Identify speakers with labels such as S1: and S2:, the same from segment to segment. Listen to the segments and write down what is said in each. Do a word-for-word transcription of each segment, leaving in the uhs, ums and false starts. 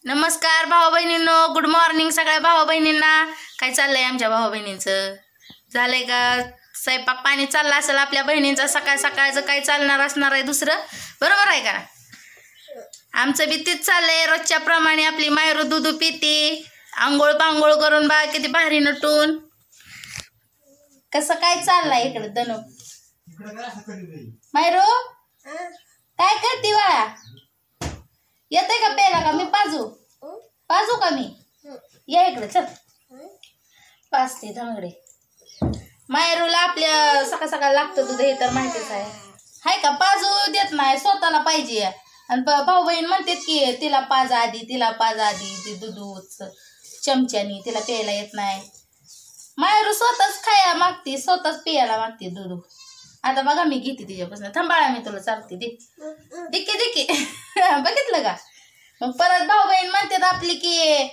S1: नमस्कार भाऊ बहिणींनो, good morning सगळ्या भाऊ बहिणींना. काय चाललंय आमच्या भाऊ बहिणींचं? झालंय का स्वयंपाक पाणी चालला असेल आपल्या बहिणींचा? सकाळ सकाळचं काय चालणार असणार आहे दुसरं, बरोबर आहे का? आमचं बी तीच चाललंय रोजच्या प्रमाणे. आपली मायरू दूध पिती, आंघोळ पांघोळ करून बा किती भारी नटून. कसं काय चाललंय इकडे दनू? मायरू काय करते बाळा? येते का प्यायला? का मी पाजू पाजू का मी? या इकडे चल, पाजते धांगडे. मायरूला आपल्या सकाळ सकाळ लागतं दूध, हे तर माहितीच आहे. हाय का? पाजू देत नाही, स्वतःला पाहिजे. आणि भाऊ बहीण म्हणतात की तिला पाजा आधी, तिला पाजा आधी, ती दूध चमच्यानी, तिला प्यायला येत नाही. मायरू स्वतःच खाया मागते, स्वतःच पियाला मागते दूध. आता बघा मी घेते तिच्यापासून. थांबाळा मी तुला चालते. दे दिके दिके बघितलं का? मग परत भाऊ बहीण म्हणतात आपली की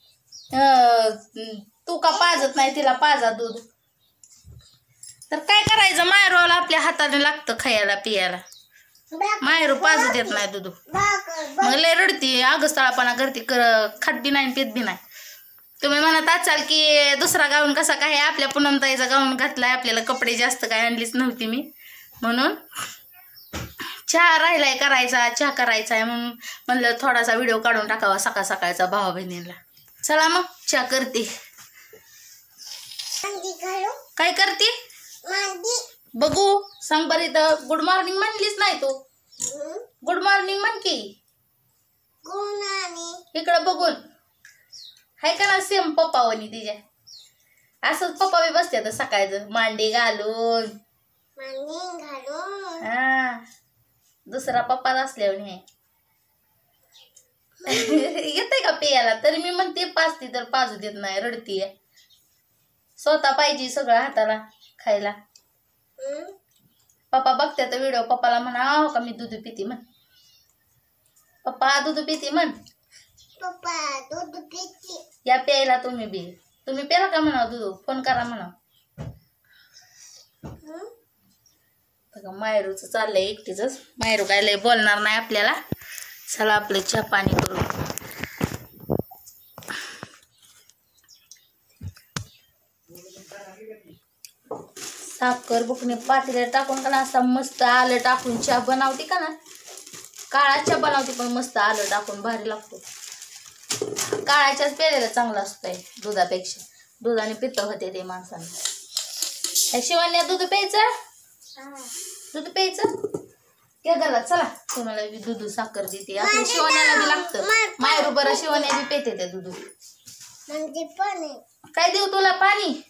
S1: तू का पाजत नाही तिला, पाजा दूध. तर काय करायचं, मायरूला आपल्या हाताने लागतं खायला पियाला. मायरू पाजू देत नाही दूध, मग लय रडती, आगस्थळापणा करते, खात बी नाही पित बी नाही. तुम्ही म्हणत असाल की दुसरा गाऊन कसा काय? आपल्या पूनमताईचा गाऊन घातलाय, आपल्याला कपडे जास्त काय आणलीच नव्हती मी, म्हणून चहा राहिलाय करायचा, चहा करायचा आहे म्हणून म्हणलं थोडासा व्हिडिओ काढून टाकावा सकाळ सकाळचा भावा बहिणीला. चला मग चहा करते. काय करते बघू सांग बरं. इथं गुड मॉर्निंग म्हणलीच नाही तू. गुड मॉर्निंग म्हण की इकडं बघून. हाय का ना सेम पप्पावनी तिच्या? असंच पप्पा बी बसते तर सकाळचं मांडी घालून. हा, दुसरा पप्पा असल्यावर येते का पियाला? तरी मी म्हणते पाजते तर पाजू देत नाही, रडतीये. स्वतः पाहिजे सगळं हाताला खायला. पप्पा बघते तर व्हिडिओ, पप्पाला म्हणा हो का मी दूध पिते म्हण. पप्पा दूध पिते म्हण. पप्पा दूध पिते या प्यायला. तुम्ही बी तुम्ही प्याला का म्हणा दूध? फोन करा म्हणा. मायरूच चाललंय एकटीच. मायरू काय लय बोलणार नाही आपल्याला. चला आपलं चहा पाणी करू. साफ कर बुकने पातेल्यात टाकून का ना, असा मस्त आलं टाकून चहा बनवते का ना, काळा चहा बनवते पण मस्त आलं टाकून भारी लागतो. काळाच्याच प्यायला चांगला असतंय दुधापेक्षा. दुधाने पित्त होते ते माणसाने. ह्या शिवान्या दूध प्यायचं, दूध प्यायचं क्या घाला. चला तुम्हाला बी दूध साखर देते. आपल्या शिवान्याला बी लागतं. मायरू बरं शिवान्या बी पेते त्या दूध. काय देऊ तुला? पाणी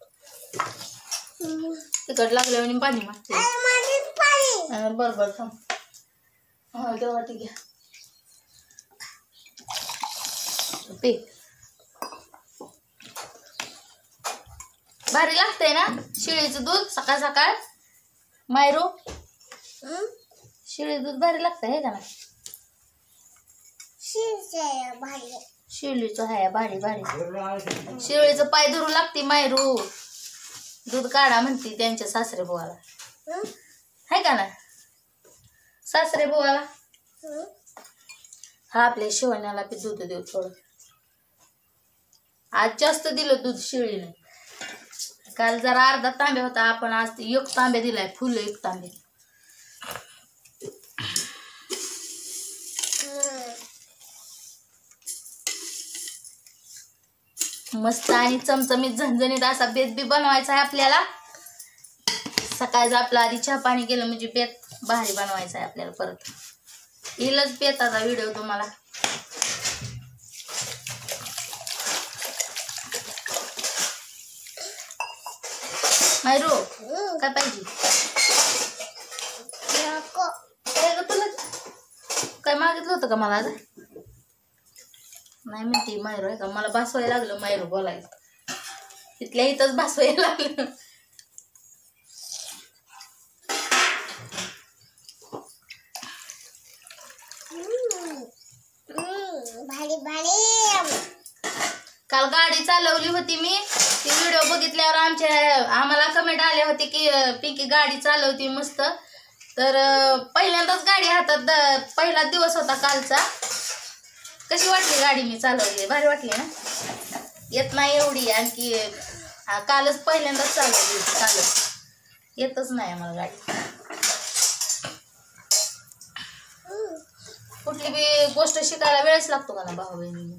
S1: तिकट लागल्यावर पाणी मागते. बर बर थांब. हा तेव्हा ठीक आहे. पे भारी लागतंय ना शिळीचं दूध सकाळ सकाळ. मायरू शिळी दूध भारी लागतंय हे का ना? शिळीचं आहे भारी भारी. शिळीचं पाय धरू लागते मायरू. दूध काढा म्हणते त्यांच्या सासरे बुवाला, आहे का ना? सासरे बुवाला हा आपल्या शिवण्याला बी दूध देऊ थोडं. आज जास्त दिलं दूध शिळीने. काल जरा अर्धा तांब्या होता, आपण आज एक तांब्या दिलाय, फुल एक तांब्या. मस्त आणि चमचमीत झणझणीत असा बेत बी बनवायचा आहे आपल्याला. सकाळचं आपलं आधी चहा पाणी केलं म्हणजे बेत भारी बनवायचा आहे आपल्याला. परत येईलच बेताचा व्हिडिओ तुम्हाला. मायरू काय पाहिजे? तुला काय मागितलं होतं का मला आज? नाही म्हणते मायरू आहे का? मला भासवायला लागलं मायरू बोलायला. तिथल्या इथंच भासवायला लागलं. काल गाडी चालवली होती मी. ती व्हिडिओ बघितल्यावर आमच्या आम्हाला कमेंट आले होते की पिंकी गाडी चालवती मस्त. तर पहिल्यांदाच गाडी हातात, पहिला दिवस होता कालचा. कशी वाटली गाडी मी चालवली? भारी वाटली ना? येत नाही एवढी आणखी. कालच पहिल्यांदाच चालवली कालच, येतच नाही मला गाडी. कुठली बी गोष्ट शिकायला वेळच लागतो का ना भाऊ बहिणी.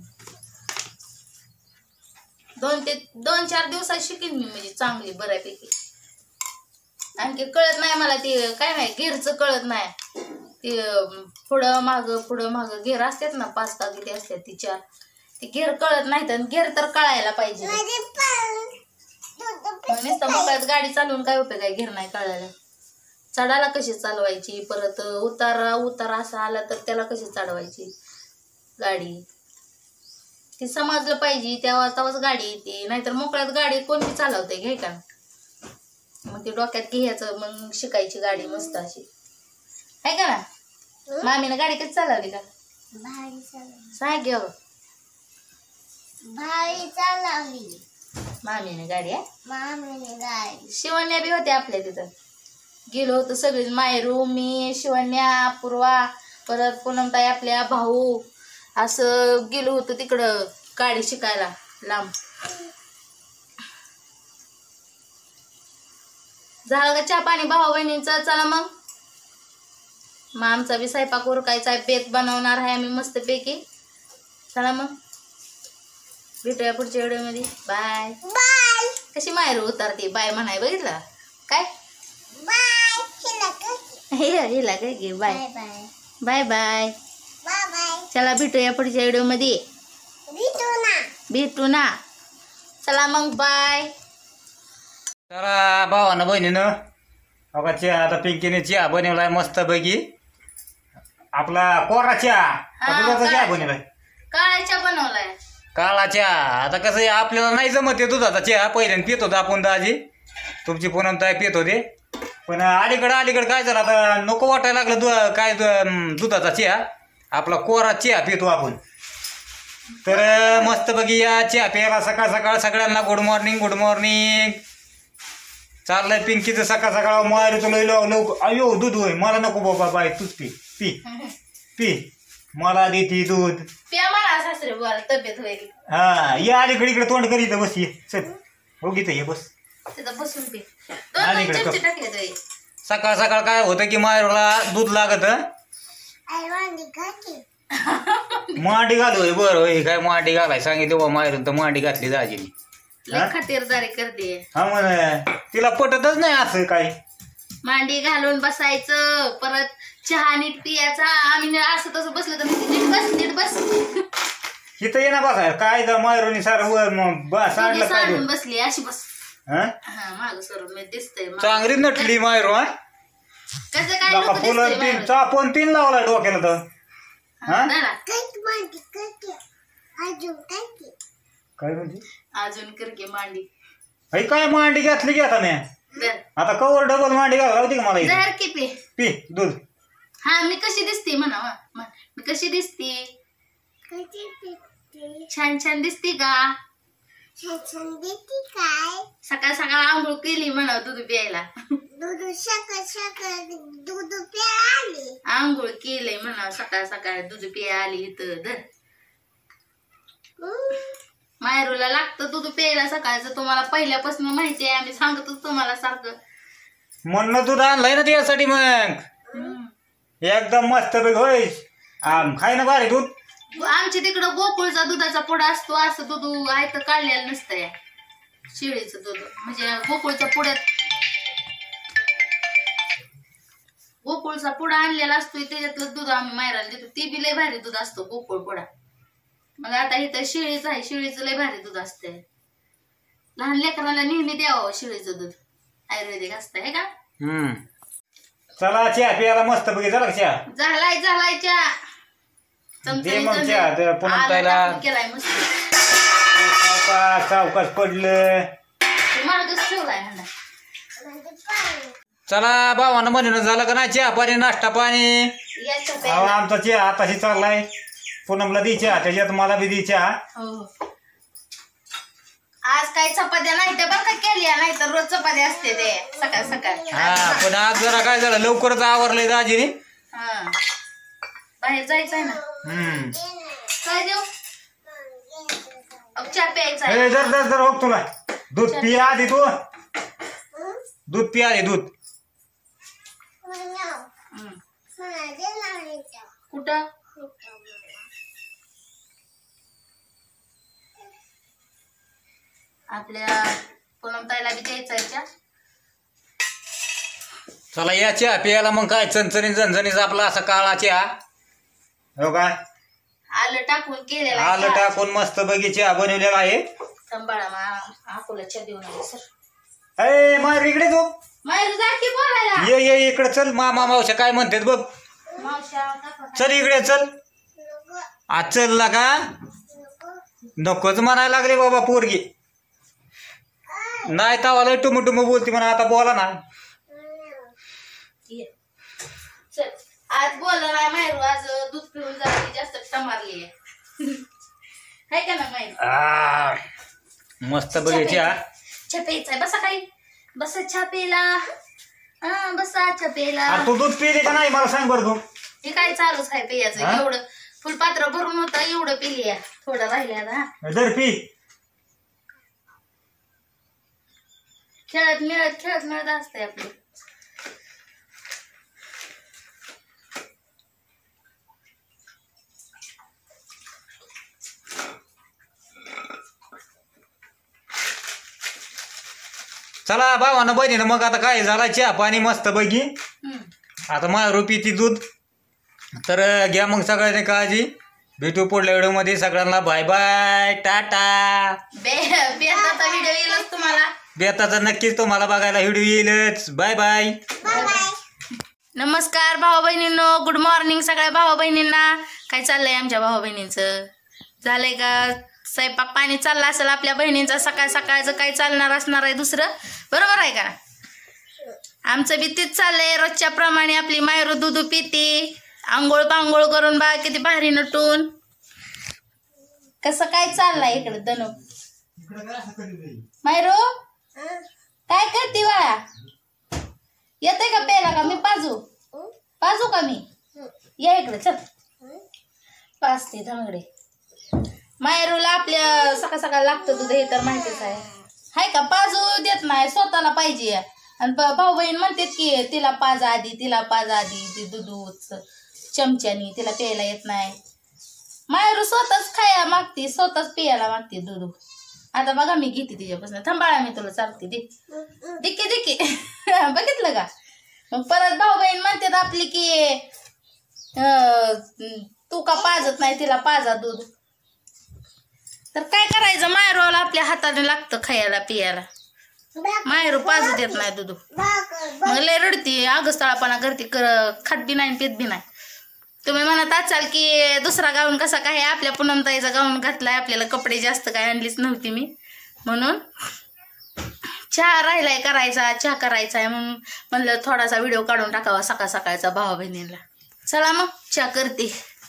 S1: दोन ते दोन चार दिवसात शिकेन मी म्हणजे चांगली बऱ्यापैकी. आणखी कळत नाही मला ते काय नाही गिअरचं कळत नाही. ते पुढं मागं पुढं मागं गिअर असतात ना पाच का किती असतात ती चार, ते गिअर कळत नाहीत आणि गिअर तर कळायला पाहिजे. नुसतं मोकळ्यात गाडी चालवून काय उपयोग आहे गिअर नाही कळायला. चढायला कशी चालवायची, परत उतारा उतारा असा आला तर त्याला कशी चढवायची गाडी, ती समजलं पाहिजे तेव्हा तेव्हाच गाडी येते. नाहीतर मोकळ्यात गाडी कोणी चालवते घे का. मग ते डोक्यात घ्यायचं मग शिकायची गाडी मस्त अशी आहे का ना. मामीने गाडी कधी चालवली का? सांग घ्या
S2: भारी चालवली
S1: मामीने गाडी. आहे
S2: मामीने गाडी.
S1: शिवण्या बी होते आपल्या तिथं. गेलो होतो सगळे मायरू मी शिवण्या पूर्वा परत पूनमताई आपल्या भाऊ असं गेलो होतो तिकडं गाडी शिकायला लांब. झालं का चहा पाणी भाऊ बहिणींचं? चला मग मग आमचा बी स्वयंपाक उरकायचा आहे, बेत बनवणार आहे आम्ही मस्त पैकी. चला मग भेटूया पुढच्या व्हिडिओमध्ये. Bye
S2: bye.
S1: कशी मायरू उतरते बाय म्हणाय बघितलं काय?
S2: बाय.
S1: हिला काय घे bye
S2: bye
S1: bye bye.
S2: Bye.
S1: चला भेटूया पुढच्या व्हिडिओमध्ये.
S2: भेटू ना
S1: भेटू ना. चला मग बाय.
S3: चला भावानं बहिणीनं बघा चहा आता पिंकीने चहा बनवलाय मस्त पैकी. आपला कोरा चहा का दुधाचा चहा बनवलाय?
S1: काळा चहा बनवलाय.
S3: काळा चहा. आता कसं आहे आपल्याला नाही जमत आहे दुधाचा चहा. पहिल्याने पित होता आपण दाजी, तुमची पूनमताई पित होते. पण अलीकडं अलीकडं काय झालं आता नको वाटायला लागलं दु काय दुधाचा चहा. आपला कोरा चहा पितो आपण. तर मस्त पैकी या चहा प्यायला सकाळ सकाळ सगळ्यांना गुड मॉर्निंग गुड मॉर्निंग. चाललंय पिंकीचं सकाळ सकाळ मार तुला लवकर. अयो दूध होय मला नको बाबा बाय तूच पी पी पी मला देते दूध.
S1: प्या मला सासरे बुवाला तब्येत होईल.
S3: हा या अलीकडे इकडे तोंड करीत बस ये चल हो गीत ये बस
S1: तिथं बसून पे. दोन दोन चमचे टाकले तो.
S3: सकाळ सकाळ काय होतं की मायरूला दूध लागत.
S2: आय वांडी घातली.
S3: मांडी घालू बरं होय काय मांडी घालाय सांगितलं बा मायरून तर मांडी घातली दाजीने.
S1: लय खातिरदारी करते.
S3: हा म्हण तिला पटतच नाही असं काय.
S1: मांडी घालून बसायचं परत चहा नीट पियाचा. आम्ही असं तसं बसलं तर नीट बस नीट बस.
S3: इथं ये ना बघा काय तर मायरूनी सारं सांडलं काय
S1: सांडून बसली अशी बस.
S3: हा
S1: माग सरून मी दिसतंय.
S3: चांगली नटली मायरू. हा
S1: कसं काय
S3: नका
S1: नको
S3: फुलं
S1: दिसतंय
S3: तीन चापण तीन लावला डोक्याला तर. हा
S1: दादा,
S2: कट मांडी कट अजून कट.
S3: काय म्हणजे
S1: अजून कर की मांडी.
S3: हे काय मांडी घातली की आता मी
S1: धर.
S3: आता कवर डबल मांडी घाला होती का मला इथे?
S1: जहर की पे.
S3: पी दूध.
S1: हा मी कशी दिसते म्हणा वा. मी कशी दिसते?
S2: कशी दिसते?
S1: छान छान दिसते का?
S2: छान दिसते काय?
S1: सकाळ सकाळ आंघोळ केली म्हणा दूध प्यायला.
S2: दूध सकाळ सकाळ दूध प्यायला.
S1: आंघोळ केलंय म्हणा सकाळ सकाळ दूध प्यायला आली इथं. धर. मायरूला लागतं दूध प्यायला सकाळचं. तुम्हाला पहिल्यापासून माहिती आहे आम्ही सांगतोच तुम्हाला सारखं.
S3: म्हणणं दूध आणलंय ना त्यासाठी मग एकदम मस्त पैकी होय. खाय ना भारी दूध.
S1: आमच्या तिकडं गोकुळचा दुधाचा पुडा असतो. असं दूध आहे तर काढलेलं नसतं या शेळीचं दूध. म्हणजे गोकुळच्या पुड्यात गोकुळचा पुडा आणलेला असतो त्याच्यातलं दूध आम्ही मायराला देतो. ते बी लय भारी दूध असतो गोकुळ पुडा. मग आता इथं शेळीचं आहे. शेळीचं लय भारी दूध असतंय. लहान लेकराला नेहमी द्यावं शेळीचं दूध. आयुर्वेदिक असतं हे का.
S3: हम्म चला चहा प्यायला मस्त पैकी. झाला चहा?
S1: झालाय झालाय चहा.
S3: दे मग चहा. पुन्हा प्यायला
S1: केलाय मस्त.
S3: सावकाश सावकाश पडलं.
S1: मार्गच ठेवलाय म्हणा.
S3: चला भावानं म्हणून झालं का नाही चहा पाणी नाश्ता पाणी?
S1: याच्या
S3: अहो,
S1: प्यायला.
S3: आमचा चहा आताशी चाललाय. पूनमला दी चहा त्याच्यात मला बी दी चहा.
S1: हो. आज काही चपात्या नाही त्या बरं का केल्या. नाही तर रोज चपात्या असते ते सकाळ सकाळ.
S3: हा पण आज जरा काय झालं लवकरच आवरलंय दाजीने.
S1: हा बाहेर जायचंय ना.
S3: हम्म
S1: काय देऊ अहो, चहा प्यायचा आहे.
S3: ए, जर जर जर हो तुला दूध पी आधी तू दूध पी आधी दूध
S1: हम्म.
S2: माझे लावायचं
S1: कुठं आपल्या पूनमताईला बी द्यायचा आहे चहा.
S3: चला या चहा प्यायला मग काय चणचणीत झणझणीत आपला असा काळा चहा हो काय
S1: आलं टाकून केलेला
S3: आलं
S1: चहा.
S3: टाकून मस्त बगी चहा बनवलेला आहे.
S1: सांभाळा मा आकुला चहा देऊन आले सर.
S3: ए मार इकडे तू
S1: माहेर जा की बोलायला.
S3: ये ये इकडे चल मामा मावशा काय म्हणतात बघ.
S1: मावश्या काका
S3: चल इकडे चल आज चल का नकोच म्हणायला लागले बाबा पोरगी नाही तावाला टुमू टुमू बोलती म्हणा आता बोला ना.
S1: ये. चल आज बोलला नाही माहेरू आज दूध पिऊन जाते जास्त टमारली आहे. हाय का ना माहेर
S3: आ, मस्त बघे चहा
S1: चहा प्यायचा बसा काही बसा चहा प्यायला. हा बसा चहा प्यायला.
S3: अरे तू दूध पिली का नाही मला सांग बरं तू.
S1: हे काय चालूच आहे प्यायचं
S3: हा?
S1: एवढं फुलपात्र भरून होतं एवढं पिली थोडं राहिले आता.
S3: जर पी
S1: खेळत मिळत खेळत मिळत असतंय आपलं.
S3: चला भावानं बहिणीनं मग आता काय झाला चहा पाणी मस्त बघी
S1: हम्म.
S3: आता माझ्या ती दूध तर घ्या मग सगळ्यांनी काळजी भेटू पुढल्या व्हिडिओमध्ये सगळ्यांना बाय बाय टाटा.
S1: बे बेताचा व्हिडिओ येईलच तुम्हाला.
S3: बेताचा नक्कीच तुम्हाला बघायला व्हिडिओ येईलच. Bye bye.
S2: बाय बाय
S1: नमस्कार भाऊ बहिणींनो गुड मॉर्निंग सगळ्या भाऊ बहिणींना. काय चाललंय आमच्या भाऊ बहिणींचं झालंय का स्वयंपाक पाणी चालला असेल आपल्या बहिणींचा सकाळ सकाळचं काय चालणार असणार आहे दुसरं बरोबर आहे का. आमचं बी तीच चाललंय रोजच्या प्रमाणे आपली मायरू दूध पिते आंघोळ पांघोळ करून बा किती भारी नटून कसं काय चाललंय इकडे दनू मायरू काय करते बाळा येते का प्यायला का मी पाजू पाजू का मी या इकडे चल पाजते धमगडे. मायरूला आपल्या सकाळ सकाळ लागतं दूध हे तर माहितीच आहे हाय का पाजू देत नाही स्वतःला पाहिजे. आणि भाऊ बहीण म्हणतात की तिला पाज आधी तिला पाज आधी ती दूध चमच्यानी तिला प्यायला येत नाही. मायरू स्वतःच खाया मागते स्वतःच प्यायला मागते दूध. आता बघा मी घेते तिच्यापासून थांबाळा मी तुला चालते दे दिके दिके बघितलं का. मग परत भाऊ बहीण म्हणतात आपली की तू का पाजत नाही तिला पाजा दूध. तर काय करायचं मायरूला आपल्या हाताने लागतं खायला पियाला. मायरू पाजू देत नाही दूध मग लय रडती आगस्थळापणा करते खात बी नाही पित बी नाही. तुम्ही म्हणत असाल की दुसरा गाऊन कसा काय आपल्या पूनमताईचा गाऊन घातलाय आपल्याला कपडे जास्त काय आणलीच नव्हती मी म्हणून चहा राहिलाय करायचा चहा करायचा आहे म्हणून म्हणलं थोडासा व्हिडिओ काढून टाकावा सकाळ सकाळचा भावा बहिणीला. चला मग चहा करते.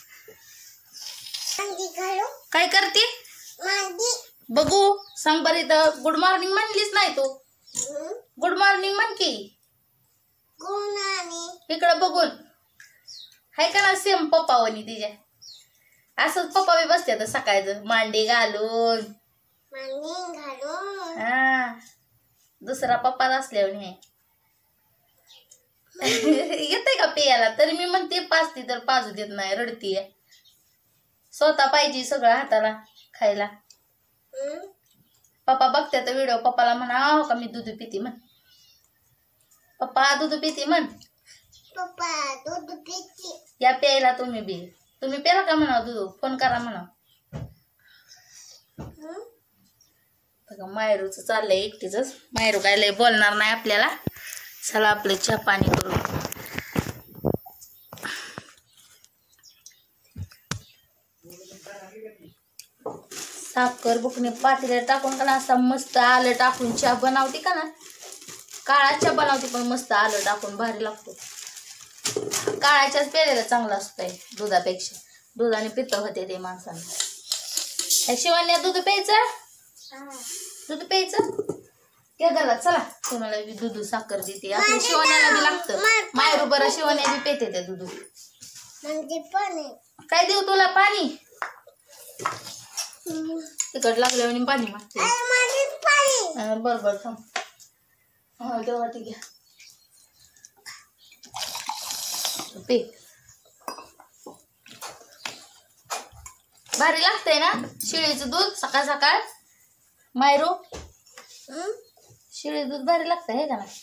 S1: काय करते बघू सांग बरं इथं गुड मॉर्निंग म्हणलीच नाही तू. गुड मॉर्निंग म्हण की इकडं बघून हाय का ना सेम पप्पावनी तिच्या असंच पप्पा बी बसते आता सकाळचं मांडी घालून हा दुसरा पप्पा असल्यावर हे येते का पियाला तरी मी म्हणते पाजते तर पाजू देत नाही रडतीये. स्वतः पाहिजे सगळं हाताला खायला. पप्पा बघते तर व्हिडिओ पप्पाला म्हणा हो का मी दूध पिते म्हण. पप्पा दूध पिते म्हण.
S2: पप्पा दूध पिते
S1: या प्यायला तुम्ही बी तुम्ही प्याला का म्हणा दूध फोन करा म्हणा. मायरूच चाललंय एकटीच मायरू काय लय बोलणार नाही आपल्याला. चला आपले चहा पाणी करू. साखर बुकणे पातेल्या टाकून का ना असा मस्त आलं टाकून चहा बनवते का ना काळा चहा बनवते पण मस्त आलं टाकून भारी लागतो. काळाच्याच प्यायला चांगला असतंय दुधापेक्षा दुधाने पित्त होते ते माणसांना. शिवान्या दूध प्यायचं दूध प्यायचं त्या घरात चला तुम्हाला बी दूध साखर देते आपल्या शिवान्याला बी लागतं. मायरू बरं शिवान्या बी पेते त्या दूध. काय देऊ तुला पाणी तिकट लागल्यावर आणि पाणी मागते
S2: आई माझी पाणी.
S1: बरं बरं थांब हा तेव्हा ठीक आहे पे भारी लागतंय ना शिळीचं दूध सकाळ सकाळ मायरू
S2: हं?
S1: शिळी दूध भारी लागतंय हे का ना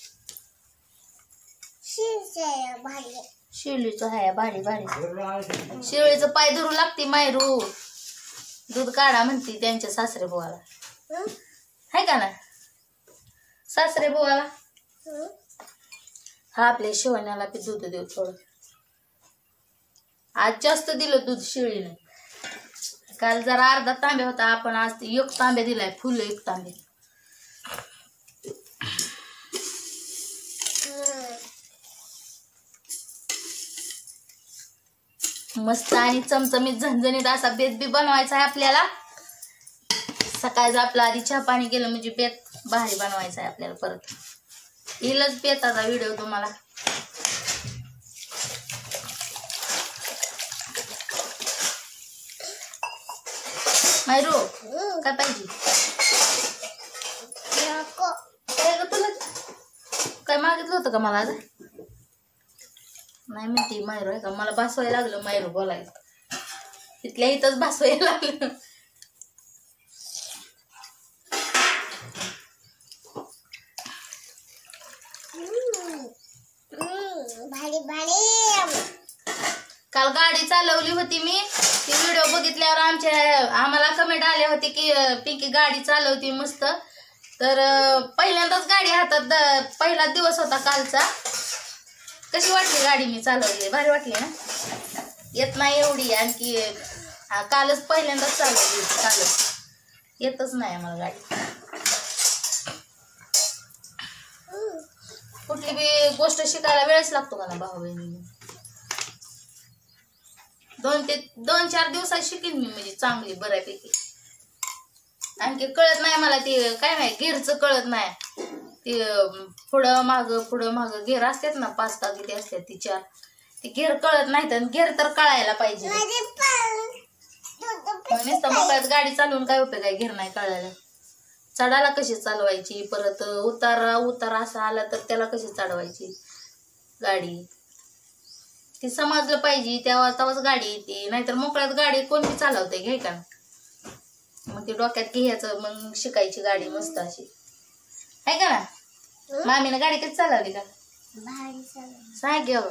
S2: शिरशाया भाजी.
S1: शिळीचं हाय भारी भारी शिळीचं पाय धरून लागते मायरू दूध काढा म्हणते त्यांच्या सासरे बुवाला
S2: हं?
S1: हाय का ना सासरे बुवाला
S2: हं?
S1: हा आपल्या शिवण्याला बी दूध देऊ थोडं आज जास्त दिलं दूध शिळीने काल जरा अर्धा तांबे होता आपण आज ते एक तांबे दिलाय फुल एक तांबे
S2: हं.
S1: मस्त आणि चमचमीत झणझणीत असा बेत बी बनवायचा आहे आपल्याला सकाळचं आपलं आधी चहा पाणी केलं म्हणजे बेत भारी बनवायचा आहे आपल्याला परत येईलच बेताचा व्हिडिओ तुम्हाला मायरू
S2: हं.
S1: काय पाहिजे
S2: नको.
S1: काय ग तुला काय मागितलं होतं का मला आज नाही म्हणते मायरू आहे का मला भासवायला लागलं मायरू बोलायचं तिथल्या इथंच भासवायला लागलं
S2: हं. हं. भारी भारी.
S1: काल गाडी चालवली होती मी ती व्हिडिओ बघितल्यावर आमच्या आम्हाला कमेंट आले होते की अं, पिंकी गाडी चालवती मस्त तर अं, पहिल्यांदाच गाडी हातात द- पहिला दिवस होता कालचा कशी वाटली गाडी मी चालवली भारी वाटली ना येत नाही एवढी आणखी हा, कालच पहिल्यांदाच चालवली कालच येतच नाही आम्हाला गाडी कुठली बी गोष्ट शिकायला वेळच लागतो का ना भाऊ बहिणी दोन ते दोन चार दिवसात शिकेन मी म्हणजे चांगली बऱ्यापैकी आणखी कळत नाही मला ते काय नाही घेरचं कळत नाही ते अं, पुढं माग पुढं माग घेर असतात ना पाच का किती असतात ती चार ते घेर कळत नाही तर घेर तर कळायला पाहिजे
S2: माझी पाणी. दूध
S1: नुसतं मोकळ्यात गाडी चालवून काय उपयोग आहे घेर नाही कळायला चढायला कशी चालवायची परत उतारा उतारा असा आला तर त्याला कशी चढवायची गाडी ती समजलं पाहिजे तेव्हा तेव्हाच गाडी येते नाहीतर मोकळ्यात गाडी कोणती चालवते घे का मग ते डोक्यात घ्यायचं मग शिकायची गाडी मस्त अशी आहे का ना मामीनं गाडी कधी चालवली का
S2: भारी चालवली.
S1: सांग घ्या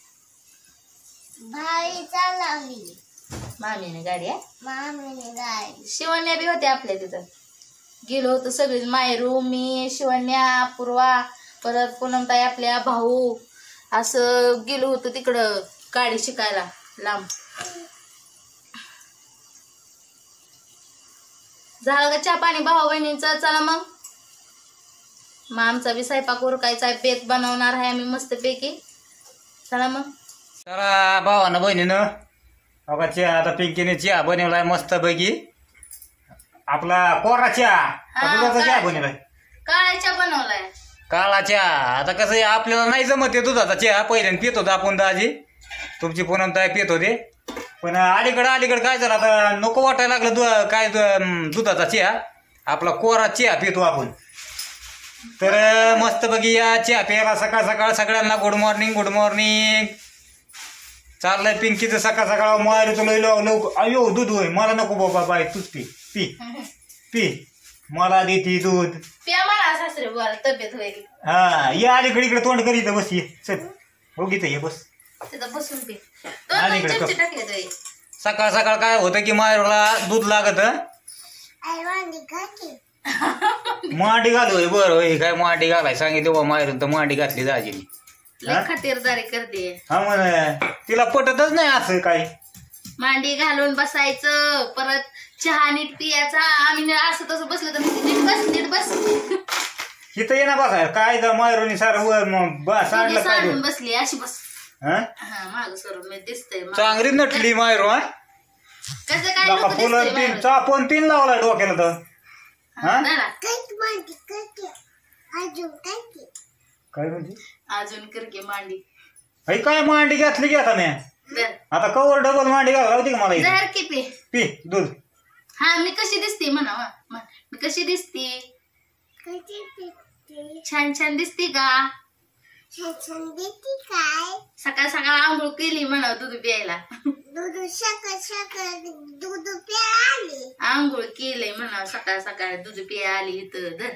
S2: भारी चालवली.
S1: मामीने गाडी आहे
S2: मामीने गाडी.
S1: शिवण्या बी होते आपल्या तिथं गेलो होतो सगळी मायरू मी शिवण्या अपूर्वा परत पूनमताई आपल्या भाऊ असं गेलो होतो तिकडं गाडी शिकायला लांब झालं का चहा पाणी भाऊ बहिणींचा चला मग मग आमचा बी स्वयंपाक उरकायचा आहे बेत बनवणार आहे आम्ही मस्त पैकी चला मग
S3: चला भावानं बहिणीनं बघा चहा आता पिंकीने चहा बनवलाय मस्त पैकी आपला कोरा चहा
S1: हा,
S3: दुधाचा चहा
S1: काय?
S3: बनवलाय
S1: काळा चहा बनवलाय
S3: काळा चहा आता कसं आहे आपल्याला नाही जमत आहे दुधाचा चहा पहिल्याने पित होता आपण दाजी तुमची पूनमताई पित होते पण अलीकडं अलीकडं काय झालं आता नको वाटायला लागलं दु काय दु- दुधाचा चहा आपला कोरा चहा पितो आपण तर मस्त बघी या चहा प्यायला सकाळ सकाळ सगळ्यांना गुड मॉर्निंग गुड मॉर्निंग चाललंय पिंकीचं सकाळ सकाळ मारू तुला लवकर अयो दूध होय मला नको बाबा बाय तूच पी पी पी मला देते दूध
S1: प्या म्हणा सासरे बुवाला तब्येत होईल
S3: हा ये अलीकडे इकडे तोंड करीत बस ये चल हो गीत ये बस
S1: तिथं बसून पे दोन
S3: आणि
S1: दोन
S3: इकडे
S1: चमचे
S3: कप.
S1: टाकले तरी
S3: सकाळ सकाळ काय होतं की मायरूला दूध लागत
S2: आई वांडी खाती.
S3: मांडी घालू होय बरं होय काय मांडी घालाय सांगितलं बा मायरून तर मांडी घातली दाजीने
S1: लय खातिरदारी करते
S3: हा म्हण तिला पटतच नाही असं काय
S1: मांडी घालून बसायचं परत चहा नीट पियाचा आम्ही न- असं तसं बसलं तर म्हणते, नीट बस नीट बस
S3: इथं ये ना बसा काय तर मायरूनी सारं वर मग बा सांडलं काय
S1: सांडून
S3: दूध.
S1: बसली अशी बस
S3: हा
S1: हा माग सरून मी दिसतंय मागं.
S3: चांगली नटली मायरू हा
S1: कसं काय
S3: नका
S1: डोकं
S3: फुलं
S1: दिसतंय
S3: तीन
S1: मागं?
S3: चापण तीन लावलाय डोक्याला तर
S1: हा, धरा.
S2: कट वांडी करते. अजून करते.
S3: काय म्हणजे
S1: अजून करके मांडी
S3: हे काय मांडी घातली की आता मी
S1: धर
S3: आता कवर डबल मांडी घालावती का मला इथे
S1: धर की पे
S3: पी दूध
S1: हा मी कशी दिसते म्हणा वा. म्हण. मी कशी दिसते?
S2: कशी दिसते?
S1: छान छान दिसते का?
S2: छान दिसते काय?
S1: सकाळ सकाळ आंघोळ केली म्हणा दूध प्यायला.
S2: दूध सकाळ सकाळ दूध प्यायली.
S1: आंघोळ केलंय म्हणा सकाळ सकाळ दूध प्याय आली इथं धर.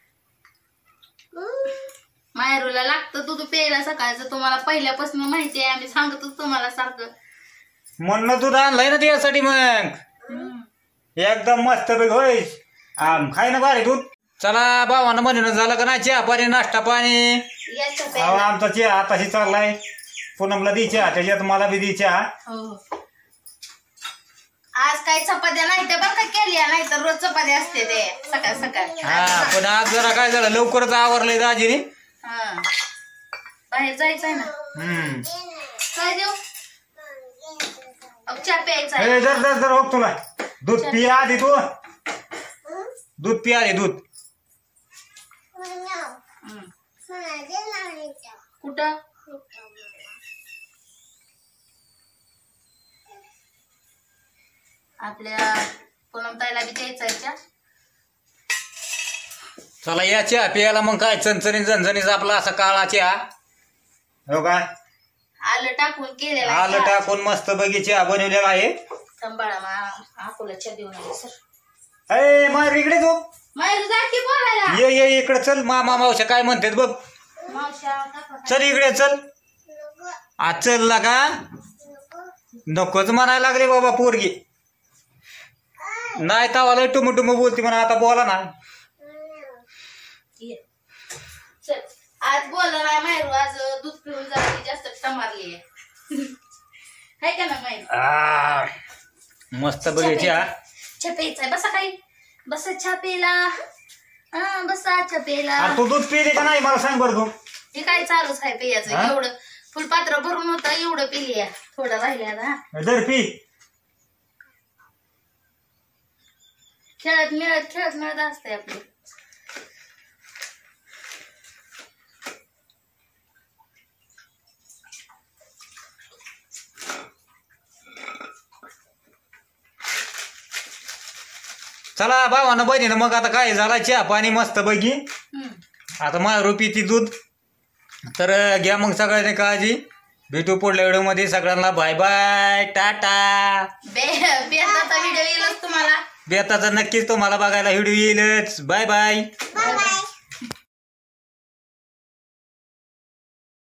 S1: मायरूला लागतं दूध प्यायला सकाळचं, तुम्हाला पहिल्यापासून माहिती आहे, आम्ही सांगतोच तुम्हाला सारखं.
S3: म्हणणं दूध आणलंय ना त्यासाठी मग एकदम मस्त पैकी होय. आम खाय ना भारी दूध. चला भावानं म्हणून झालं का नाही चहा पाणी नाश्ता पाणी.
S1: याचं
S3: अहो,
S1: प्यायला.
S3: आमचा चहा आताशी चाललाय. पूनमला दी चहा, त्याच्यात मला बी दी चहा.
S1: हो. आज काही चपात्या नाही त्या बरं का केल्या, नाही तर रोज चपात्या असते ते सकाळ सकाळ.
S3: हा पण आज जरा काय झालं लवकरच आवरलंय दाजीने.
S1: हा बाहेर जायचंय ना.
S3: हम्म
S1: काय देऊ? अहो, चहा प्यायचा आहे.
S3: ए, जर जर जर हो तुला दूध पिया आधी तू. दूध पिया आधी दूध.
S1: हम्म.
S2: सोनाली लावायचं.
S1: कुठं? आपल्या पूनमताईला बी द्यायचा आहे चहा.
S3: चला या चहा पियाला मग काय चणचणीत झणझणीत आपला असा काळा चहा. हो काय
S1: आलं टाकून केलेला आहे
S3: आलं
S1: चहा.
S3: टाकून मस्त पैकी चहा बनवलेला आहे.
S1: सांभाळा मा आकोला चहा देऊन आले सर.
S3: अय मार इकडे तू
S1: माहेर जा की बोलायला.
S3: ये ये इकडे चल. मामा मावश्या काय म्हणतात बघ.
S1: मावशा काका.
S3: चल इकडे चल. आज चल ना का नकोच म्हणायला लागले बाबा पोरगी. नाही तावाला टुमू टुमू बोलती म्हणा. आता बोला ना.
S1: ये. चल आज बोलला नाही माहेरू, आज दूध पिऊन जाते जास्त टमारली आहे का ना माहेर.
S3: आ, मस्त बघे चहा.
S1: चहा प्यायचा बसा काही. बसा चहा प्यायला. हा बसा चहा प्यायला.
S3: अरे तू दूध पिली का नाही मला सांग बरं तू.
S1: हे काय चालूच आहे प्यायचं.
S3: हा?
S1: एवढं फुलपात्र भरून होतं एवढं पिली आहे. थोडं राहिले आता.
S3: जर पी.
S1: खेळत मिळत खेळत मिळत असते आपली.
S3: चला भावानं बहिणीनं मग आता काय झाला चहा पाणी मस्त पैकी.
S1: हम्म.
S3: आता मारू पिती दूध. तर घ्या मग सगळ्यांनी काळजी. भेटू पुढल्या व्हिडिओमध्ये. सगळ्यांना बाय बाय टाटा.
S1: बे बेताचा व्हिडिओ येईलच तुम्हाला.
S3: बेताचा नक्कीच तुम्हाला बघायला व्हिडिओ येईलच. Bye bye.
S2: Bye bye.